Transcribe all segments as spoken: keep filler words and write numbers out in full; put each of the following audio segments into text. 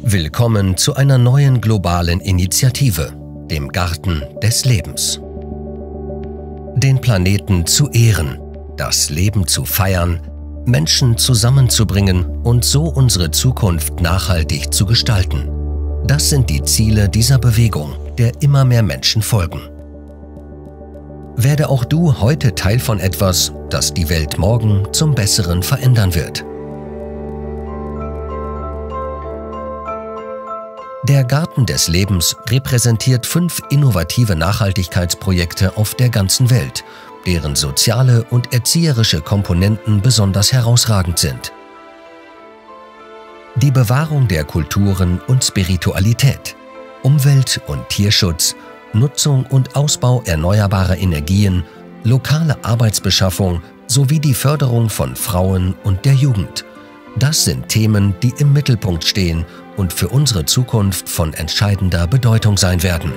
Willkommen zu einer neuen globalen Initiative, dem Garten des Lebens. Den Planeten zu ehren, das Leben zu feiern, Menschen zusammenzubringen und so unsere Zukunft nachhaltig zu gestalten. Das sind die Ziele dieser Bewegung, der immer mehr Menschen folgen. Werde auch du heute Teil von etwas, das die Welt morgen zum Besseren verändern wird. Der Garten des Lebens repräsentiert fünf innovative Nachhaltigkeitsprojekte auf der ganzen Welt, deren soziale und erzieherische Komponenten besonders herausragend sind. Die Bewahrung der Kulturen und Spiritualität, Umwelt- und Tierschutz, Nutzung und Ausbau erneuerbarer Energien, lokale Arbeitsbeschaffung sowie die Förderung von Frauen und der Jugend. Das sind Themen, die im Mittelpunkt stehen und für unsere Zukunft von entscheidender Bedeutung sein werden.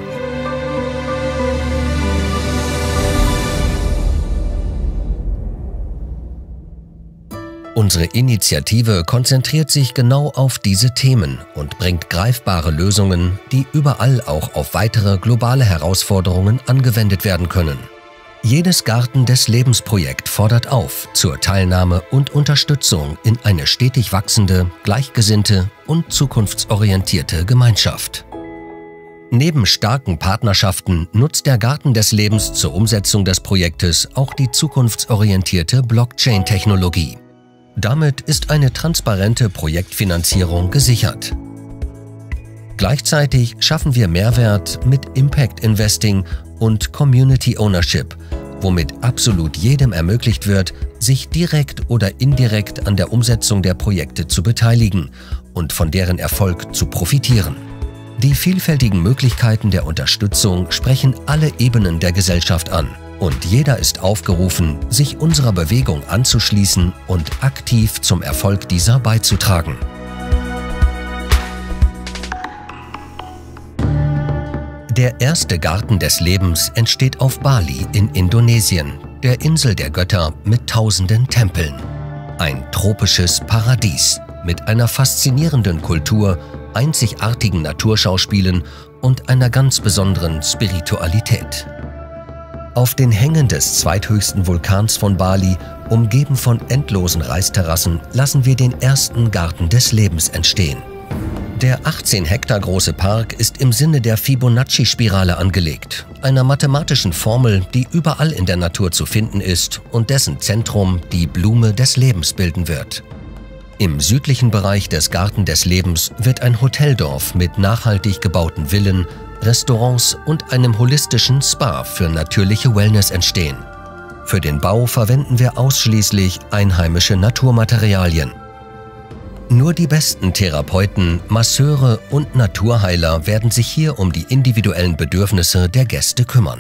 Unsere Initiative konzentriert sich genau auf diese Themen und bringt greifbare Lösungen, die überall auch auf weitere globale Herausforderungen angewendet werden können. Jedes Garten des Lebens-Projekt fordert auf zur Teilnahme und Unterstützung in eine stetig wachsende, gleichgesinnte und zukunftsorientierte Gemeinschaft. Neben starken Partnerschaften nutzt der Garten des Lebens zur Umsetzung des Projektes auch die zukunftsorientierte Blockchain-Technologie. Damit ist eine transparente Projektfinanzierung gesichert. Gleichzeitig schaffen wir Mehrwert mit Impact Investing und Community Ownership, womit absolut jedem ermöglicht wird, sich direkt oder indirekt an der Umsetzung der Projekte zu beteiligen und von deren Erfolg zu profitieren. Die vielfältigen Möglichkeiten der Unterstützung sprechen alle Ebenen der Gesellschaft an. Und jeder ist aufgerufen, sich unserer Bewegung anzuschließen und aktiv zum Erfolg dieser beizutragen. Der erste Garten des Lebens entsteht auf Bali in Indonesien, der Insel der Götter mit tausenden Tempeln. Ein tropisches Paradies mit einer faszinierenden Kultur, einzigartigen Naturschauspielen und einer ganz besonderen Spiritualität. Auf den Hängen des zweithöchsten Vulkans von Bali, umgeben von endlosen Reisterrassen, lassen wir den ersten Garten des Lebens entstehen. Der achtzehn Hektar große Park ist im Sinne der Fibonacci-Spirale angelegt, einer mathematischen Formel, die überall in der Natur zu finden ist und dessen Zentrum die Blume des Lebens bilden wird. Im südlichen Bereich des Garten des Lebens wird ein Hoteldorf mit nachhaltig gebauten Villen, Restaurants und einem holistischen Spa für natürliche Wellness entstehen. Für den Bau verwenden wir ausschließlich einheimische Naturmaterialien. Nur die besten Therapeuten, Masseure und Naturheiler werden sich hier um die individuellen Bedürfnisse der Gäste kümmern.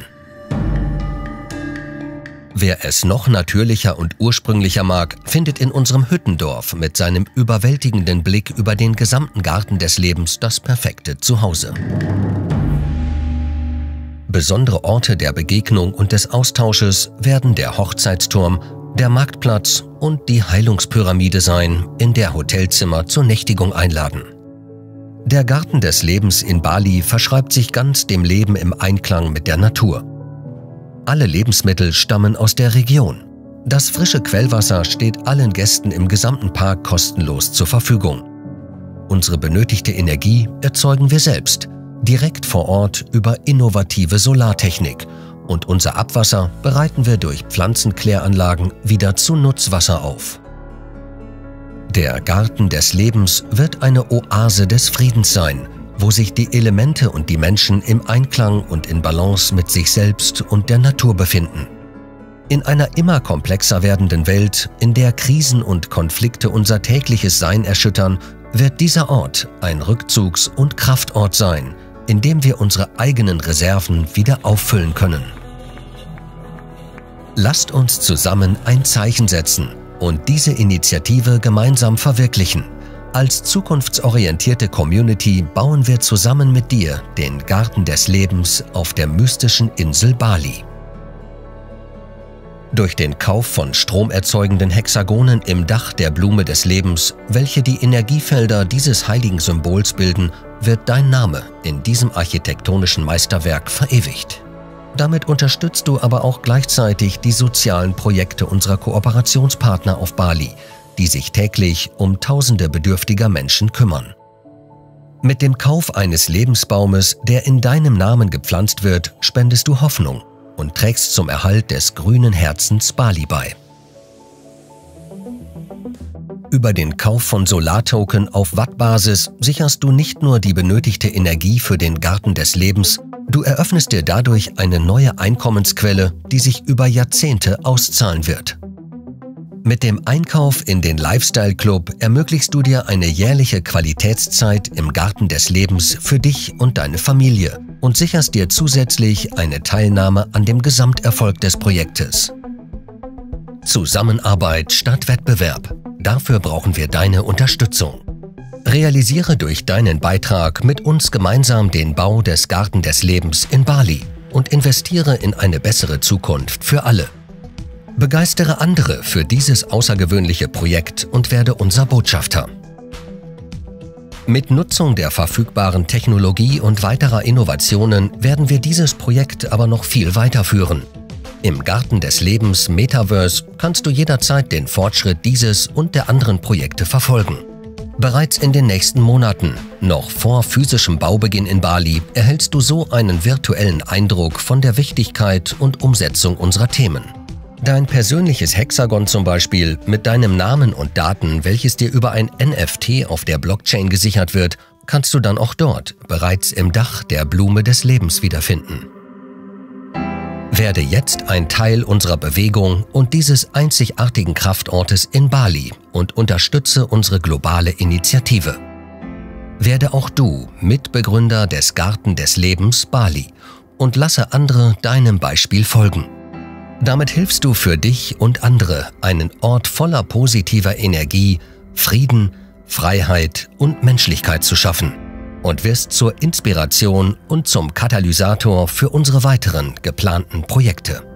Wer es noch natürlicher und ursprünglicher mag, findet in unserem Hüttendorf mit seinem überwältigenden Blick über den gesamten Garten des Lebens das perfekte Zuhause. Besondere Orte der Begegnung und des Austausches werden der Hochzeitsturm, der Marktplatz und die Heilungspyramide sein, in der Hotelzimmer zur Nächtigung einladen. Der Garten des Lebens in Bali verschreibt sich ganz dem Leben im Einklang mit der Natur. Alle Lebensmittel stammen aus der Region. Das frische Quellwasser steht allen Gästen im gesamten Park kostenlos zur Verfügung. Unsere benötigte Energie erzeugen wir selbst, direkt vor Ort über innovative Solartechnik, und unser Abwasser bereiten wir durch Pflanzenkläranlagen wieder zu Nutzwasser auf. Der Garten des Lebens wird eine Oase des Friedens sein, wo sich die Elemente und die Menschen im Einklang und in Balance mit sich selbst und der Natur befinden. In einer immer komplexer werdenden Welt, in der Krisen und Konflikte unser tägliches Sein erschüttern, wird dieser Ort ein Rückzugs- und Kraftort sein, in dem wir unsere eigenen Reserven wieder auffüllen können. Lasst uns zusammen ein Zeichen setzen und diese Initiative gemeinsam verwirklichen. Als zukunftsorientierte Community bauen wir zusammen mit dir den Garten des Lebens auf der mystischen Insel Bali. Durch den Kauf von stromerzeugenden Hexagonen im Dach der Blume des Lebens, welche die Energiefelder dieses heiligen Symbols bilden, wird dein Name in diesem architektonischen Meisterwerk verewigt. Damit unterstützt du aber auch gleichzeitig die sozialen Projekte unserer Kooperationspartner auf Bali, die sich täglich um tausende bedürftiger Menschen kümmern. Mit dem Kauf eines Lebensbaumes, der in deinem Namen gepflanzt wird, spendest du Hoffnung und trägst zum Erhalt des grünen Herzens Bali bei. Über den Kauf von Solartoken auf Wattbasis sicherst du nicht nur die benötigte Energie für den Garten des Lebens, du eröffnest dir dadurch eine neue Einkommensquelle, die sich über Jahrzehnte auszahlen wird. Mit dem Einkauf in den Lifestyle Club ermöglichst du dir eine jährliche Qualitätszeit im Garten des Lebens für dich und deine Familie und sicherst dir zusätzlich eine Teilnahme an dem Gesamterfolg des Projektes. Zusammenarbeit statt Wettbewerb. Dafür brauchen wir deine Unterstützung. Realisiere durch deinen Beitrag mit uns gemeinsam den Bau des Garten des Lebens in Bali und investiere in eine bessere Zukunft für alle. Begeistere andere für dieses außergewöhnliche Projekt und werde unser Botschafter. Mit Nutzung der verfügbaren Technologie und weiterer Innovationen werden wir dieses Projekt aber noch viel weiterführen. Im Garten des Lebens Metaverse kannst du jederzeit den Fortschritt dieses und der anderen Projekte verfolgen. Bereits in den nächsten Monaten, noch vor physischem Baubeginn in Bali, erhältst du so einen virtuellen Eindruck von der Wichtigkeit und Umsetzung unserer Themen. Dein persönliches Hexagon zum Beispiel mit deinem Namen und Daten, welches dir über ein N F T auf der Blockchain gesichert wird, kannst du dann auch dort bereits im Dach der Blume des Lebens wiederfinden. Werde jetzt ein Teil unserer Bewegung und dieses einzigartigen Kraftortes in Bali und unterstütze unsere globale Initiative. Werde auch du Mitbegründer des Garten des Lebens Bali und lasse andere deinem Beispiel folgen. Damit hilfst du für dich und andere, einen Ort voller positiver Energie, Frieden, Freiheit und Menschlichkeit zu schaffen und wirst zur Inspiration und zum Katalysator für unsere weiteren geplanten Projekte.